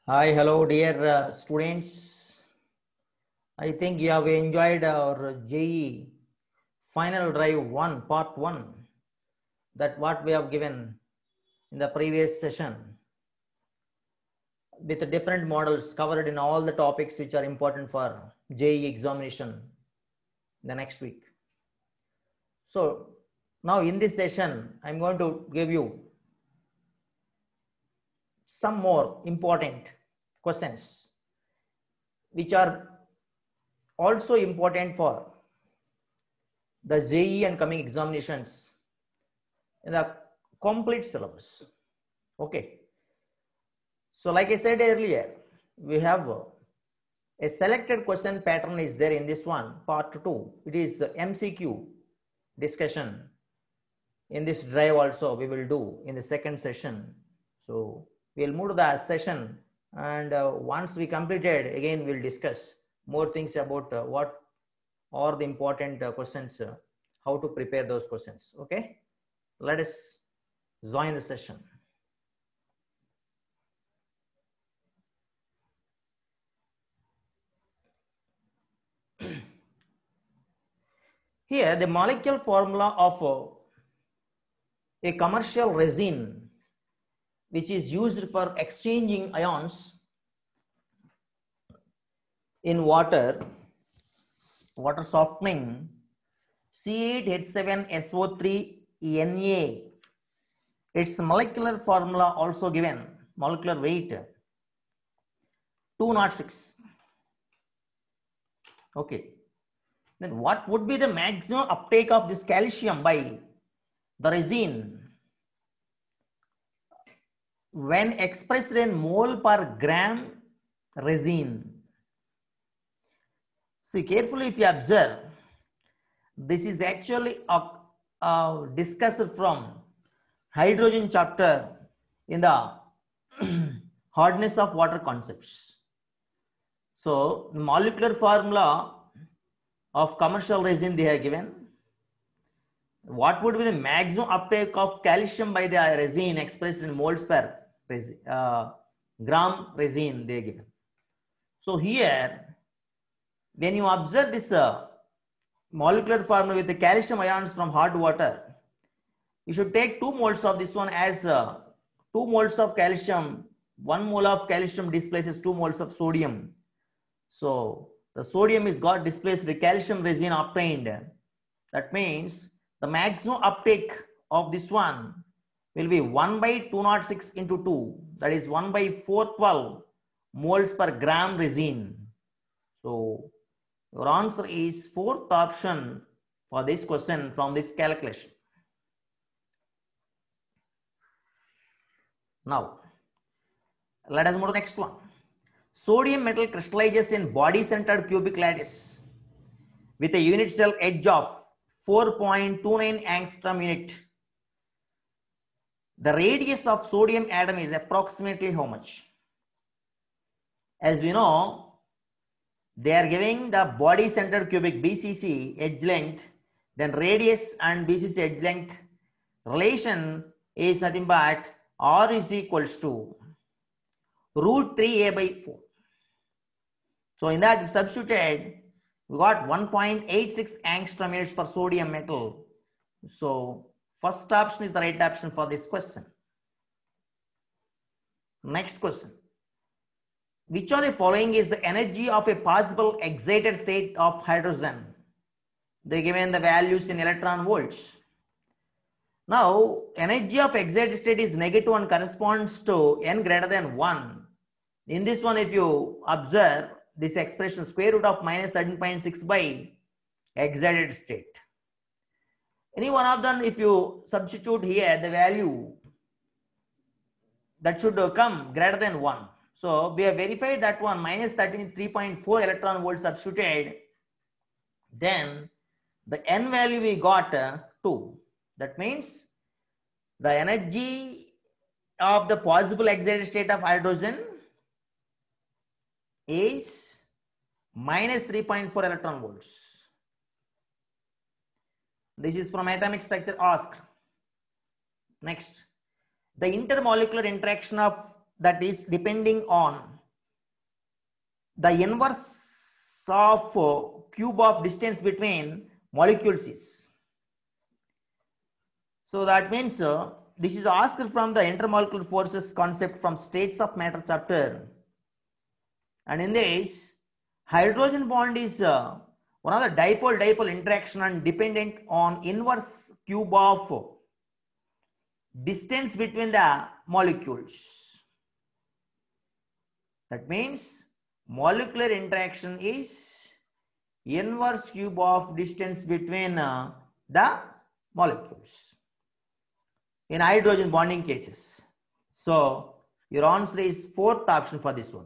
Hi, hello, dear students. I think you have enjoyed our JE final drive 1, part 1, that what we have given in the previous session with the different models covered in all the topics which are important for JE examination the next week. So now in this session, I'm going to give you some more important questions which are also important for the JE and coming examinations in the complete syllabus. Okay. So like I said earlier, we have a selected question pattern is there in this one, part 2. It is MCQ discussion. In this drive also we will do in the second session. So we'll move to the session, and once we completed, again we'll discuss more things about what are the important questions, how to prepare those questions. Okay, let us join the session. Here the molecular formula of a commercial resin which is used for exchanging ions in water softening C8H7SO3Na. Its molecular formula also given, molecular weight 206. Okay. Then what would be the maximum uptake of this calcium by the resin when expressed in mole per gram resin? See carefully, if you observe, this is actually discussed from hydrogen chapter in the hardness of water concepts. So the molecular formula of commercial resin they have given. What would be the maximum uptake of calcium by the resin expressed in moles per gram resin they are given. So here, when you observe this molecular formula with the calcium ions from hot water, you should take 2 moles of this one as 2 moles of calcium. 1 mole of calcium displaces 2 moles of sodium. So the sodium is got displaced, the calcium resin obtained. That means the maximum uptake of this one will be 1 by 206 into 2. That is 1 by 412 moles per gram resin. So your answer is fourth option for this question from this calculation. Now let us move to the next one. Sodium metal crystallizes in body-centered cubic lattice with a unit cell edge of 4.29 angstrom unit. The radius of sodium atom is approximately how much? As we know, they are giving the body-centered cubic BCC edge length, then radius and BCC edge length relation is nothing but R is equals to root 3a by 4. So in that we substituted, we got 1.86 angstrom units for sodium metal. So first option is the right option for this question. Next question. Which of the following is the energy of a possible excited state of hydrogen? They given the values in electron volts. Now energy of excited state is negative and corresponds to n greater than 1. In this one, if you observe this expression, square root of minus 13.6 by excited state. Any one of them, if you substitute here the value, that should come greater than 1. So we have verified that one, minus 3.4 electron volt substituted. Then the n value we got 2. That means the energy of the possible excited state of hydrogen is minus 3.4 electron volts. This is from atomic structure asked. Next, the intermolecular interaction of that is depending on the inverse of cube of distance between molecules is. So that means this is asked from the intermolecular forces concept from states of matter chapter. And in this, hydrogen bond is one of the dipole-dipole interaction and dependent on inverse cube of distance between the molecules. That means molecular interaction is inverse cube of distance between the molecules in hydrogen bonding cases. So your answer is fourth option for this one.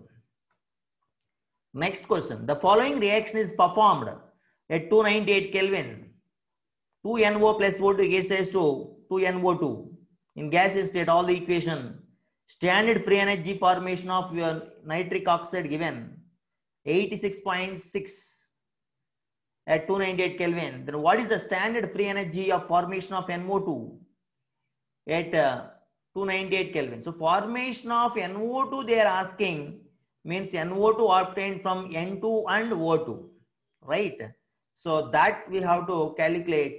Next question. The following reaction is performed at 298 Kelvin. 2NO plus O2 gases to 2NO2. In gaseous state, all the equation. Standard free energy formation of your nitric oxide given 86.6 at 298 Kelvin. Then what is the standard free energy of formation of NO2 at 298 Kelvin? So formation of NO2 they are asking means NO2 obtained from N2 and O2, right? So that we have to calculate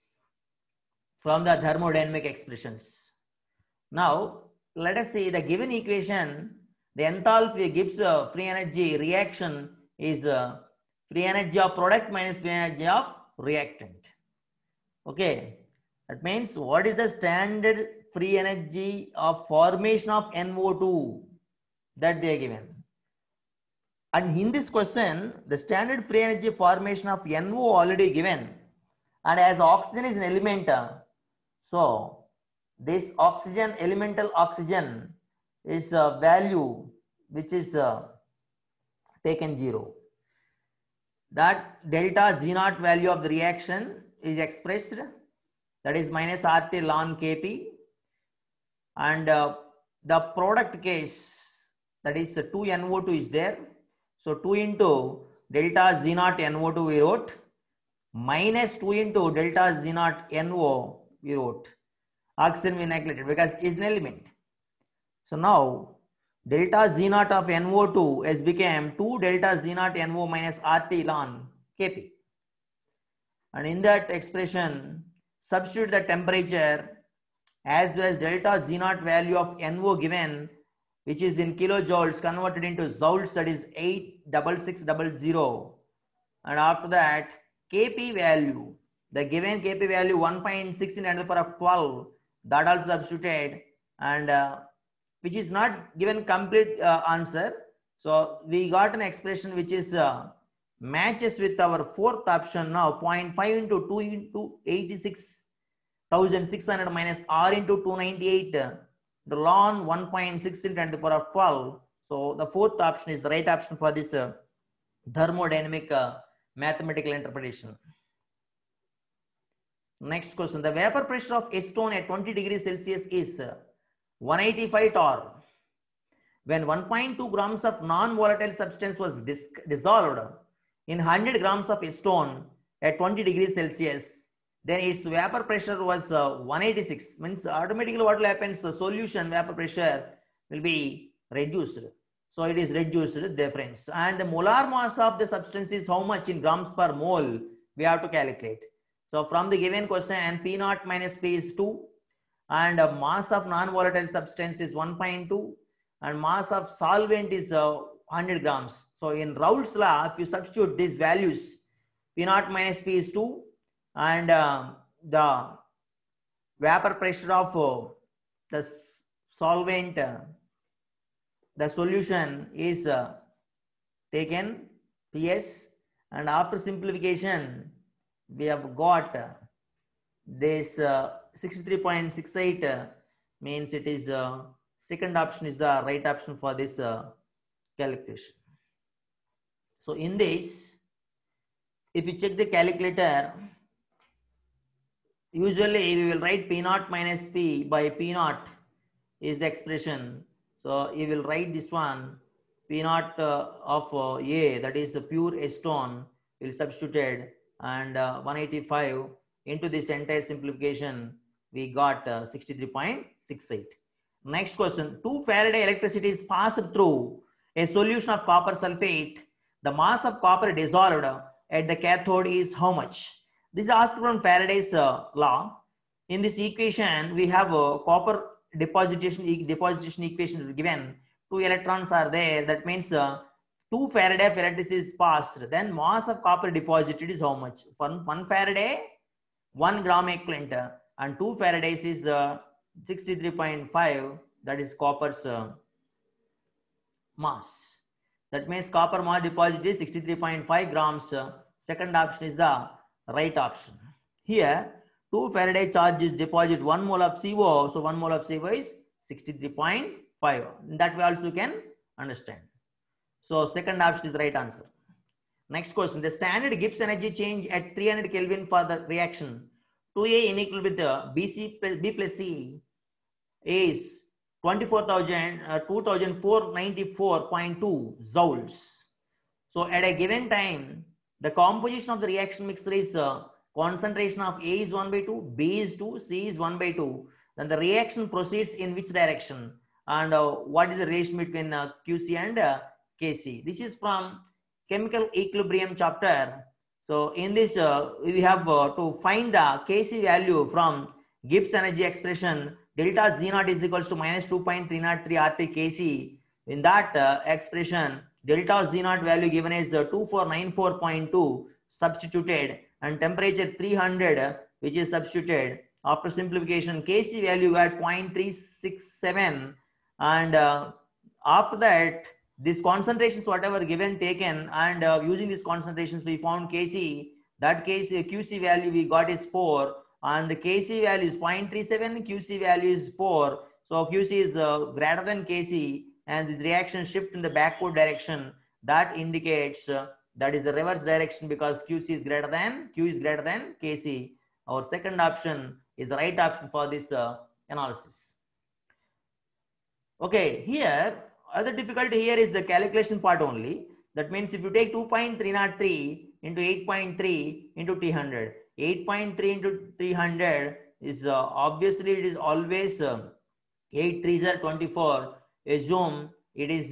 from the thermodynamic expressions. Now let us see the given equation. The enthalpy gives free energy reaction is free energy of product minus free energy of reactant. Okay, that means what is the standard free energy of formation of NO2 that they are given. And in this question, the standard free energy formation of NO already given, and as oxygen is an element, so this oxygen, elemental oxygen is a value which is taken 0. That delta Z naught value of the reaction is expressed, that is minus RT ln Kp, and the product case, that is 2NO2 is there. So 2 into delta Z naught NO2 we wrote, minus 2 into delta Z naught NO we wrote. Oxygen we neglected because it is an element. So now delta Z naught of NO2 has become 2 delta Z naught NO minus RT ln Kp. And in that expression, substitute the temperature as well as delta Z naught value of NO given, which is in kilojoules, converted into joules, that is 86600. And after that, Kp value, the given Kp value 1.6 in 10 to the power of 12, that also substituted, and which is not given complete answer. So we got an expression which is matches with our fourth option now, 0.5 into 2 into 86,600 minus R into 298. The ln 1.6 in 10 to the power of 12. So the fourth option is the right option for this thermodynamic mathematical interpretation. Next question. The vapor pressure of acetone at 20 degrees Celsius is 185 torr. When 1.2 grams of non-volatile substance was dissolved in 100 grams of acetone at 20 degrees Celsius, then its vapor pressure was 186. Means automatically what will happen is the solution vapor pressure will be reduced. So it is reduced difference. And the molar mass of the substance is how much in grams per mole we have to calculate. So from the given question, P naught minus P is 2, and mass of non-volatile substance is 1.2, and mass of solvent is 100 grams. So in Raoult's law, if you substitute these values, P naught minus P is 2, and the vapor pressure of the solvent, the solution is taken PS, and after simplification we have got this 63.68 means it is second option is the right option for this calculation. So in this, if you check the calculator, usually we will write P naught minus P by P naught is the expression. So you will write this one, P naught of A, that is the pure acetone, will substituted, and 185 into this entire simplification we got 63.68. Next question. 2 Faraday electricity is passed through a solution of copper sulfate, the mass of copper dissolved at the cathode is how much? This is asked from Faraday's law. In this equation, we have a copper deposition equation given. 2 electrons are there. That means 2 Faraday Faradays is passed. Then mass of copper deposited is how much? 1 Faraday, 1 gram equivalent, and 2 Faradays is 63.5. That is copper's mass. That means copper mass deposit is 63.5 grams. Second option is the right option. Here 2 Faraday charge is deposit 1 mole of CO. So 1 mole of CO is 63.5. That way also you can understand. So second option is the right answer. Next question. The standard Gibbs energy change at 300 Kelvin for the reaction 2A unequal with the B plus C is 2494.2 joules. So at a given time, the composition of the reaction mixture is concentration of A is 1/2, B is 2, C is 1/2. Then the reaction proceeds in which direction, and what is the relation between QC and KC? This is from chemical equilibrium chapter. So in this we have to find the KC value from Gibbs energy expression. Delta Z naught is equals to minus 2.303 RT Kc. In that expression, delta Z naught value given is 2494.2 substituted, and temperature 300 which is substituted. After simplification, Kc value at 0.367, and after that these concentrations whatever given taken, and using these concentrations we found Kc. That case QC value we got is 4. And the Kc value is 0.37, QC value is 4. So QC is greater than Kc, and this reaction shift in the backward direction. That indicates that is the reverse direction, because Q is greater than Kc. Our second option is the right option for this analysis. Okay, here other difficulty here is the calculation part only. That means if you take 2.303 into 8.3 into 300. 8.3 into 300 is obviously it is always 8 3s are 24. Assume it is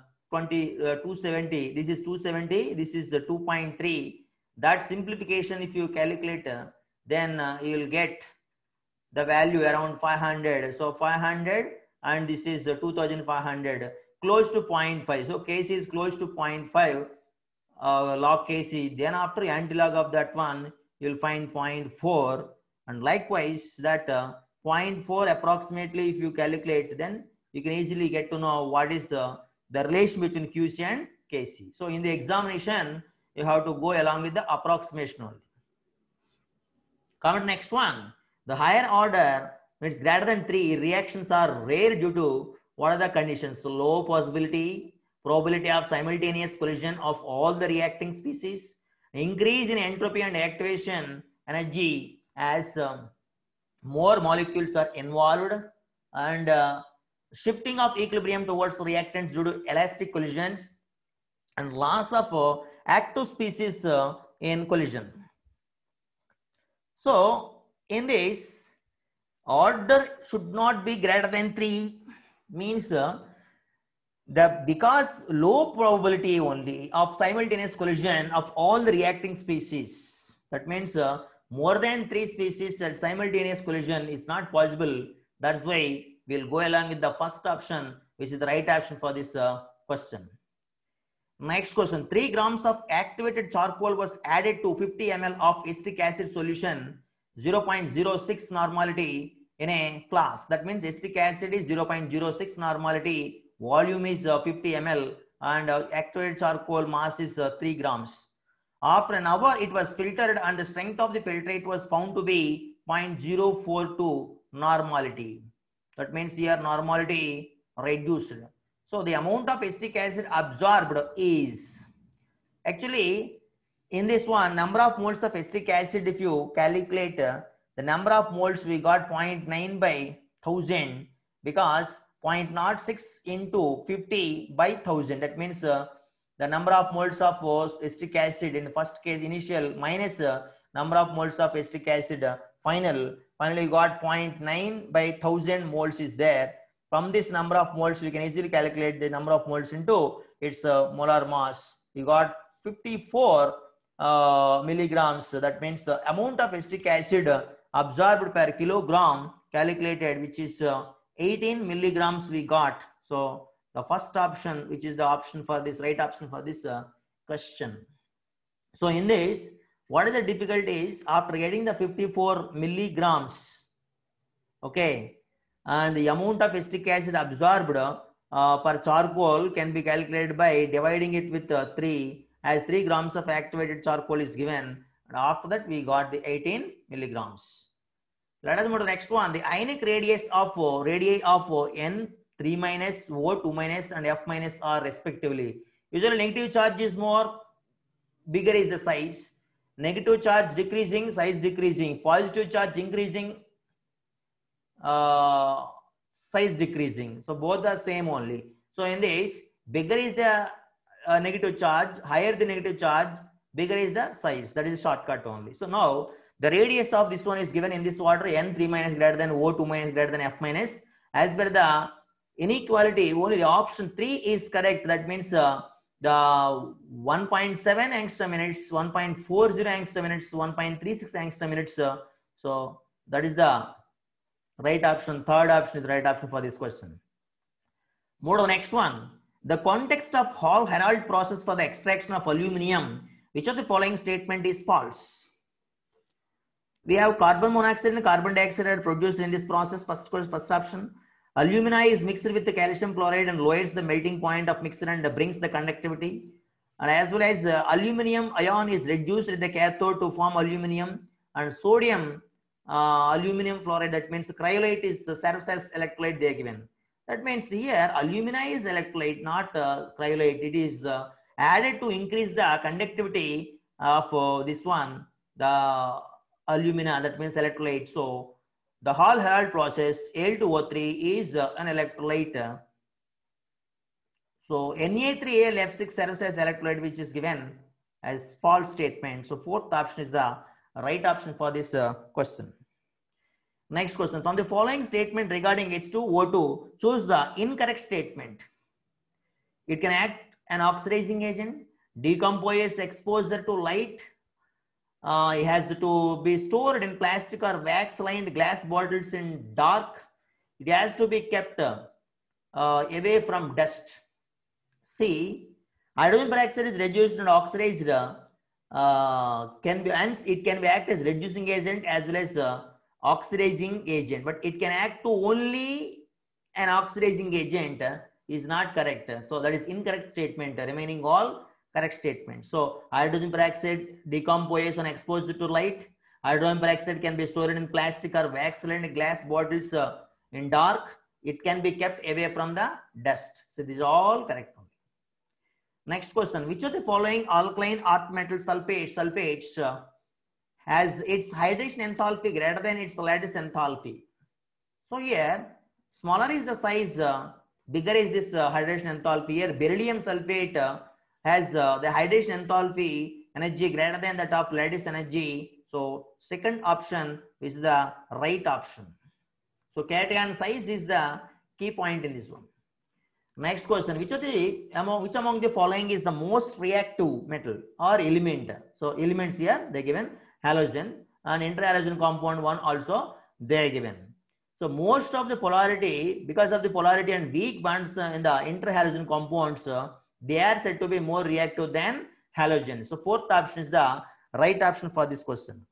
270. This is 270. This is 2.3. That simplification, if you calculate, then you will get the value around 500. So 500, and this is 2500, close to 0.5. So Kc is close to 0.5 log Kc. Then after antilog of that one, you will find 0.4, and likewise that 0.4 approximately if you calculate, then you can easily get to know what is the relation between QC and Kc. So in the examination you have to go along with the approximation only. Comment next one. The higher order means greater than 3 reactions are rare due to what are the conditions? So low probability of simultaneous collision of all the reacting species, increase in entropy and activation energy as more molecules are involved, and shifting of equilibrium towards reactants due to elastic collisions, and loss of active species in collision. So in this, order should not be greater than 3, means because low probability only of simultaneous collision of all the reacting species. That means more than 3 species at simultaneous collision is not possible. That's why we'll go along with the first option, which is the right option for this question. Next question. 3 grams of activated charcoal was added to 50 ml of acetic acid solution, 0.06 normality in a flask. That means acetic acid is 0.06 normality. Volume is 50 ml, and activated charcoal mass is 3 grams. After an hour, it was filtered, and the strength of the filtrate was found to be 0.042 normality. That means here normality reduced. So the amount of acetic acid absorbed is, actually in this one, number of moles of acetic acid, if you calculate the number of moles, we got 0.9 by 1000, because 0.06 into 50 by 1000. That means the number of moles of acetic acid in the first case initial minus number of moles of acetic acid finally you got 0.9 by 1000 moles is there. From this number of moles we can easily calculate the number of moles into its molar mass. We got 54 milligrams. That means the amount of acetic acid absorbed per kilogram calculated, which is 18 milligrams we got. So the first option, which is the option for this, right option for this question. So in this, what is the difficulty is after getting the 54 milligrams, okay, and the amount of acetic acid absorbed per charcoal can be calculated by dividing it with 3, as 3 grams of activated charcoal is given, and after that we got the 18 milligrams. Let us move to the next one. The ionic radius of radii of N3 minus, O2 minus and F minus are respectively. Usually negative charge is more, bigger is the size. Negative charge decreasing, size decreasing. Positive charge increasing, size decreasing. So both are same only. So in this, bigger is the negative charge, higher the negative charge, bigger is the size. That is a shortcut only. So now the radius of this one is given in this water, N3 minus greater than O2 minus greater than F minus. As per the inequality, only the option 3 is correct. That means the 1.7 angstrom units, 1.40 angstrom units, 1.36 angstrom units. So that is the right option. Third option is the right option for this question. Move to the next one. The context of Hall-Héroult process for the extraction of aluminum, which of the following statement is false? We have carbon monoxide and carbon dioxide are produced in this process. First option. Alumina is mixed with the calcium fluoride and lowers the melting point of mixture and brings the conductivity. And as well as aluminum ion is reduced at the cathode to form aluminum, and sodium aluminum fluoride, that means cryolite, is serves as electrolyte they are given. That means here alumina is electrolyte, not cryolite. It is added to increase the conductivity of this one, the alumina, that means electrolyte. So the Hall-Héroult process, Al2O3 is an electrolyte. So Na3Al F6 serves as electrolyte, which is given as false statement. So fourth option is the right option for this question. Next question. From the following statement regarding H2O2, choose the incorrect statement. It can act an oxidizing agent, decompose exposure to light, it has to be stored in plastic or wax lined glass bottles in dark, it has to be kept away from dust. See, hydrogen peroxide is reduced and oxidized, hence it can be act as reducing agent as well as oxidizing agent, but it can act to only an oxidizing agent is not correct. So that is incorrect statement. Remaining all correct statement. So hydrogen peroxide decomposes when exposed to light. Hydrogen peroxide can be stored in plastic or wax lined glass bottles in dark. It can be kept away from the dust. So these are all correct. Next question. Which of the following alkaline earth metal sulfates has its hydration enthalpy greater than its lattice enthalpy? So here, smaller is the size, bigger is this hydration enthalpy. Here, beryllium sulfate has the hydration enthalpy energy greater than that of lattice energy. So second option is the right option. So cation size is the key point in this one. Next question. Which among the following is the most reactive metal or element? So elements here they given halogen, and interhalogen compound 1 also they are given. So most of the polarity, because of the polarity and weak bonds in the interhalogen compounds, they are said to be more reactive than halogen. So fourth option is the right option for this question.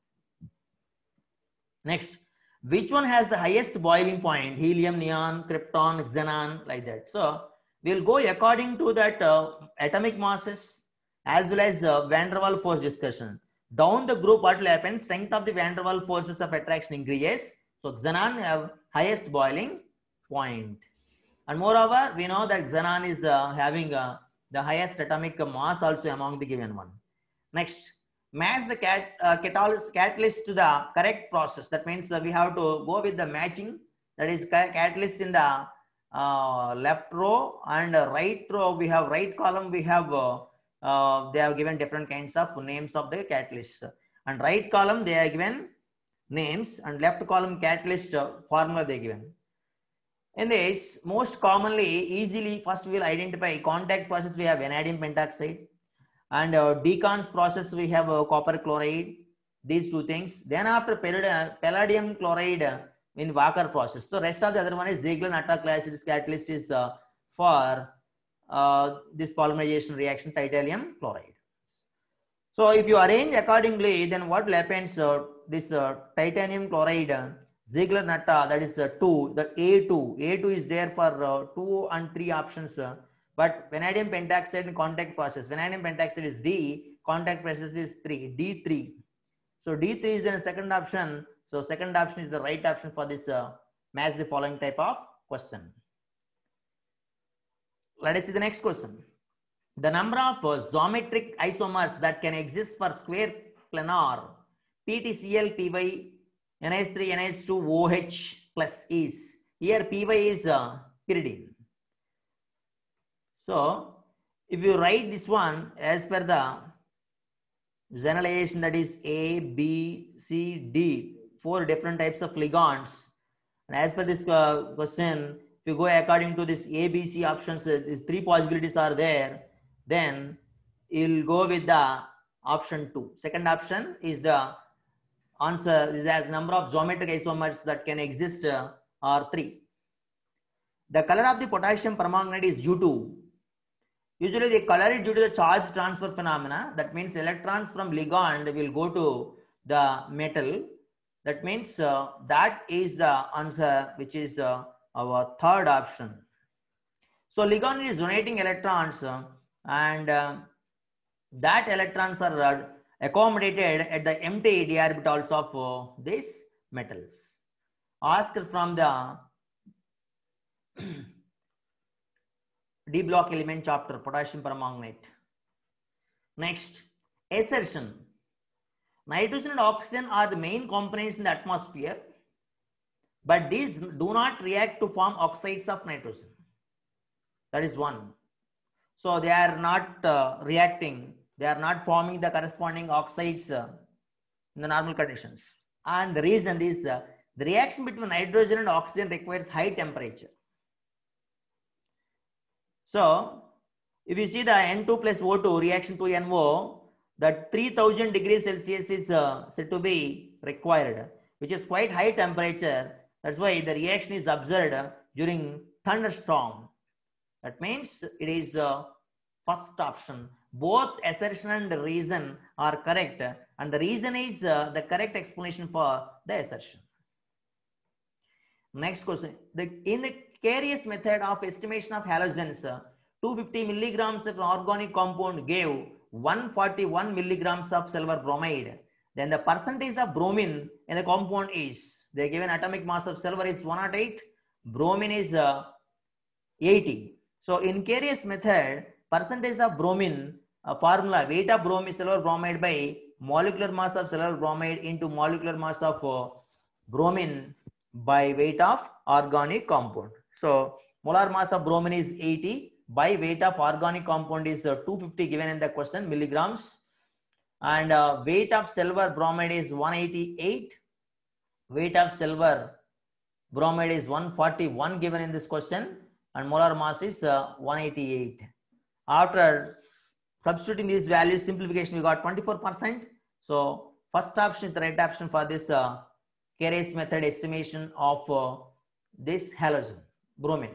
Next, which one has the highest boiling point? Helium, neon, krypton, xenon, like that. So we will go according to that atomic masses as well as van der Waals force discussion. Down the group, what will happen? Strength of the van der Waals forces of attraction increases. So xenon have highest boiling point. And moreover, we know that xenon is having the highest atomic mass also among the given one. Next, match the catalyst to the correct process. That means we have to go with the matching. That is catalyst in the left row and right row. We have right column. We have they have given different kinds of names of the catalyst. And right column they are given names, and left column catalyst formula they given. In this, most commonly, easily, first we will identify contact process, we have vanadium pentoxide, and decons process, we have copper chloride, these two things. Then after palladium chloride in Walker process. So rest of the other one is Ziegler-Natta catalyst is for this polymerization reaction, titanium chloride. So if you arrange accordingly, then what will happen? So this titanium chloride, Ziegler-Natta, that is 2, the A2 is there for 2 and 3 options. But vanadium pentoxide in contact process, vanadium pentoxide is D, contact process is 3, D3. So D3 is the second option. So second option is the right option for this match the following type of question. Let us see the next question. The number of geometric isomers that can exist for square planar PTCl, Py, NH3, NH2, OH plus is, here Py is pyridine. So if you write this one as per the generalization, that is A, B, C, D, 4 different types of ligands, and as per this question, if you go according to this A, B, C options, 3 possibilities are there, then you'll go with the option 2. Second option is the answer, is as number of geometric isomers that can exist are 3. The color of the potassium permanganate is due to, usually the color is due to the charge transfer phenomena. That means electrons from ligand will go to the metal. That means that is the answer, which is our third option. So ligand is donating electrons and that electrons are accommodated at the empty d orbitals of these metals. Asked from the D block element chapter, potassium permanganate. Next, assertion. Nitrogen and oxygen are the main components in the atmosphere, but these do not react to form oxides of nitrogen. That is one. So they are not reacting, they are not forming the corresponding oxides in the normal conditions. And the reason is the reaction between nitrogen and oxygen requires high temperature. So if you see the N2 plus O2 reaction to NO, that 3000 degrees Celsius is said to be required, which is quite high temperature. That's why the reaction is observed during thunderstorm. That means it is first option. Both assertion and reason are correct, and the reason is the correct explanation for the assertion. Next question. In the Carius method of estimation of halogens, 250 milligrams of an organic compound gave 141 milligrams of silver bromide. Then the percentage of bromine in the compound is, they are given atomic mass of silver is 108, bromine is 80. So in Carius method, percentage of bromine formula, weight of bromine, silver bromide by molecular mass of silver bromide into molecular mass of bromine by weight of organic compound. So molar mass of bromine is 80, by weight of organic compound is 250 given in the question, milligrams, and weight of silver bromide is 188, weight of silver bromide is 141 given in this question, and molar mass is 188. After substituting these values, simplification, we got 24%. So first option is the right option for this Carius method estimation of this halogen, bromine.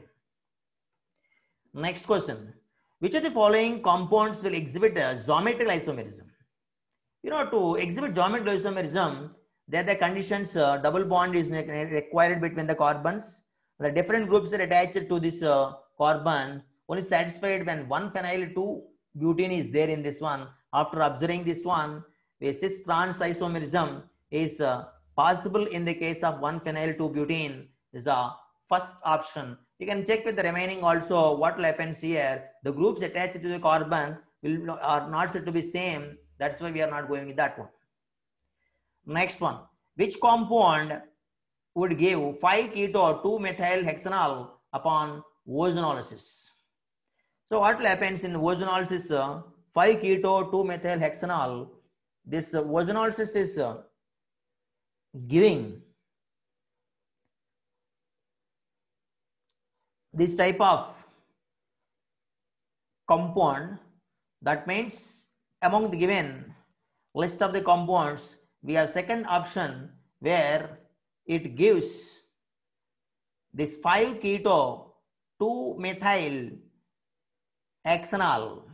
Next question. Which of the following compounds will exhibit geometrical isomerism? You know, to exhibit geometrical isomerism, there are the conditions, double bond is required between the carbons. The different groups are attached to this carbon. Only satisfied when 1-phenyl 2-butene is there in this one. After observing this one, a cis-trans isomerism is possible in the case of 1-phenyl 2-butene is the first option. You can check with the remaining also what happens here. The groups attached to the carbon are not said to be same. That's why we are not going with that one. Next one. Which compound would give 5-keto 2-methyl hexanol upon ozonolysis? So what happens in ozonolysis? 5-keto 2-methyl hexanol. This ozonolysis is giving this type of compound, that means among the given list of the compounds, we have second option where it gives this 5-keto 2-methyl hexanol.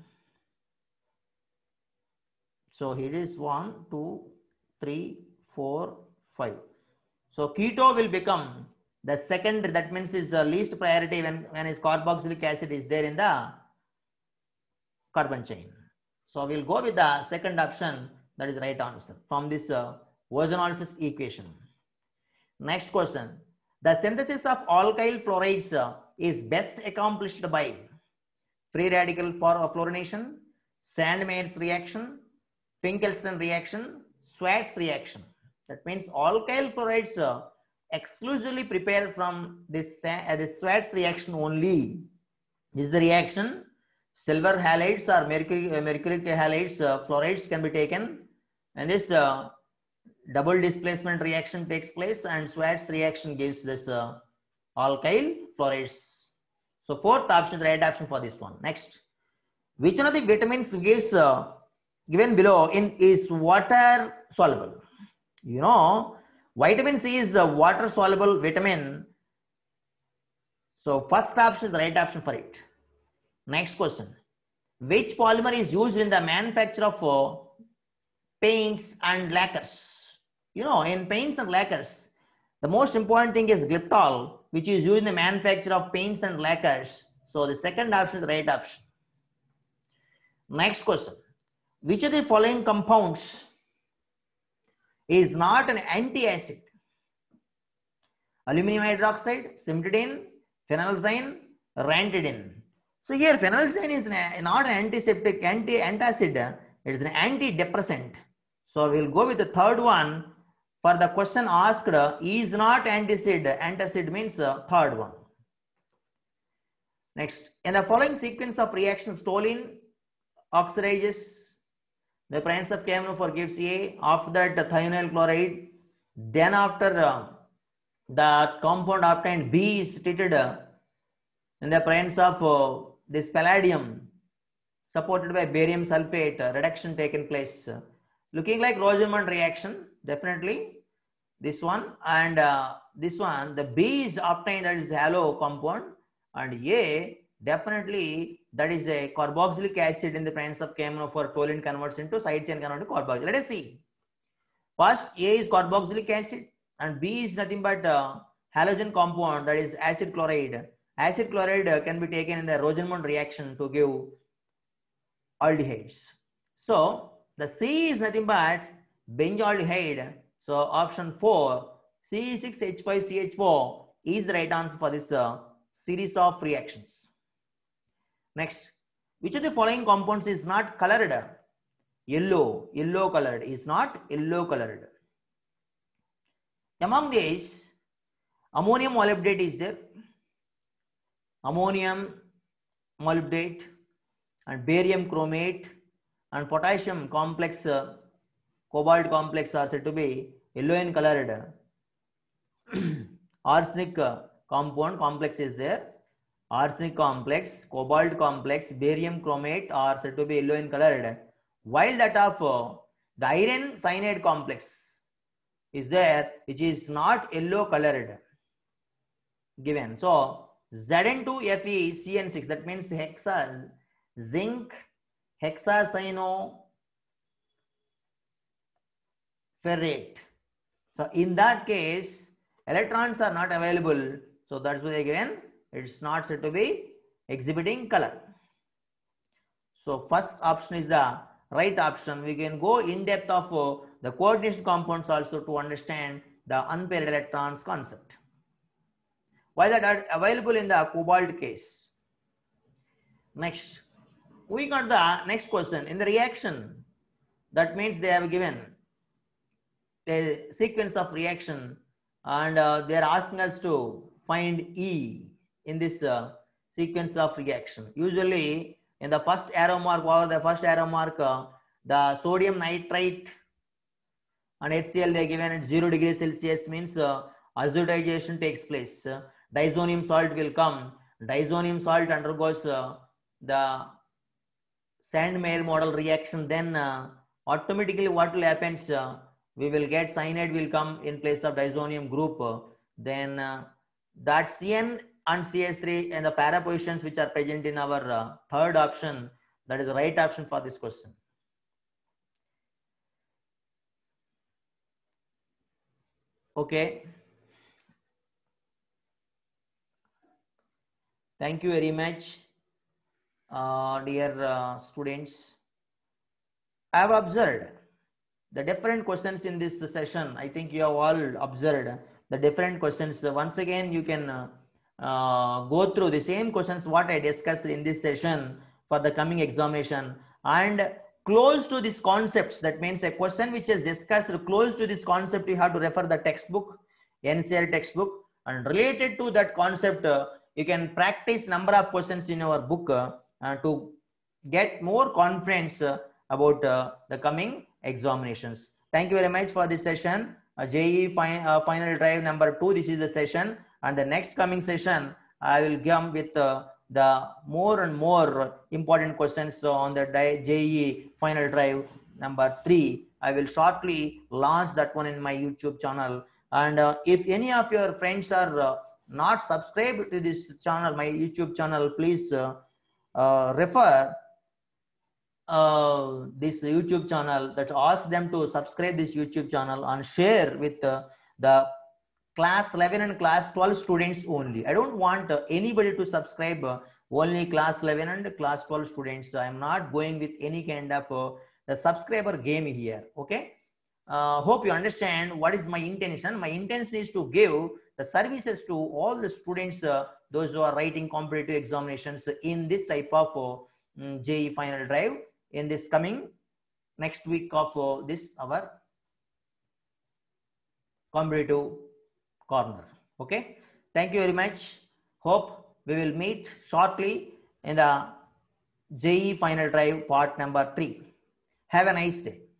So here is 1, 2, 3, 4, 5. So keto will become the second, that means is the least priority when its carboxylic acid is there in the carbon chain. So we'll go with the second option, that is right answer from this ozonolysis equation. Next question. The synthesis of alkyl fluorides is best accomplished by free radical fluorination, Sandmeyer's reaction, Finkelstein reaction, Schwartz reaction. That means alkyl fluorides exclusively prepared from this Schwartz reaction only. This is the reaction. Silver halides or mercuric halides fluorides can be taken, and this double displacement reaction takes place, and Schwartz reaction gives this alkyl fluorides. So fourth option is the right option for this one. Next, which one of the vitamins gives given below is water soluble? You know, vitamin C is a water soluble vitamin. So first option is the right option for it. Next question. Which polymer is used in the manufacture of paints and lacquers? You know, in paints and lacquers, the most important thing is glyptol, which is used in the manufacture of paints and lacquers. So the second option is the right option. Next question. Which of the following compounds is not an anti-acid? Aluminum hydroxide, cimetidine, phenelzine, ranitidine. So here phenelzine is not an antiseptic, antacid, it is an antidepressant. So we will go with the third one. For the question asked, is not antacid. Antacid means third one. Next, in the following sequence of reactions, toluene oxidizes the presence of KMnO4 gives A. After that, the thionyl chloride. Then after the compound obtained B is treated in the presence of this palladium supported by barium sulfate, reduction taken place. Looking like Rosenmund reaction, definitely this one, and this one, the B is obtained, that is halo compound, and A definitely that is a carboxylic acid in the presence of KMnO4. Toluene converts into side chain converted to carboxylic. Let us see. First, A is carboxylic acid and B is nothing but halogen compound, that is acid chloride. Acid chloride can be taken in the Rosenmund reaction to give aldehydes. So the C is nothing but benzaldehyde. So option 4, C6H5CH4 is the right answer for this series of reactions. Next, which of the following compounds is not colored? Yellow colored, is not yellow colored. Among these, ammonium molybdate is there. Ammonium molybdate and barium chromate and potassium complex, cobalt complex are said to be yellow in colored. Arsenic compound complex is there. Arsenic complex, cobalt complex, barium chromate are said to be yellow in colored, while that of the iron cyanide complex is there, which is not yellow colored given. So Zn2FeCN6, that means zinc hexacyanoferrate. So in that case, electrons are not available. So that's why they given. It's not said to be exhibiting color. So first option is the right option. We can go in depth of the coordination compounds also to understand the unpaired electrons concept. Why that are available in the cobalt case. Next, we got the next question. In the reaction, that means they have given a sequence of reaction and they are asking us to find E in this sequence of reaction. Usually in the first arrow mark, the sodium nitrite and HCl they are given at 0 degrees Celsius, means azotization takes place. Diazonium salt will come Diazonium salt undergoes the Sand-Meyer model reaction, then automatically what will happen? We will get cyanide will come in place of diazonium group. Then that CN and CH3 and the para positions which are present in our third option, that is the right option for this question. Okay. Thank you very much, dear students. I have observed the different questions in this session. I think you have all observed the different questions. Once again, you can go through the same questions what I discussed in this session for the coming examination, and close to these concepts. That means a question which is discussed close to this concept, you have to refer the textbook, NCERT textbook, and related to that concept, you can practice number of questions in your book to get more confidence about the coming examinations. Thank you very much for this session. JEE final drive number 2. This is the session, and the next coming session I will come with the more and more important questions on the JEE final drive number 3. I will shortly launch that one in my YouTube channel. And if any of your friends are not subscribed to this channel, my YouTube channel, please refer this YouTube channel, that ask them to subscribe this YouTube channel and share with the class 11 and class 12 students only. I don't want anybody to subscribe, only class 11 and class 12 students. I am not going with any kind of the subscriber game here. Okay. Hope you understand what is my intention. My intention is to give the services to all the students, those who are writing competitive examinations in this type of JEE final drive in this coming next week of this our competitive corner. Okay. Thank you very much. Hope we will meet shortly in the JEE final drive part number 3. Have a nice day.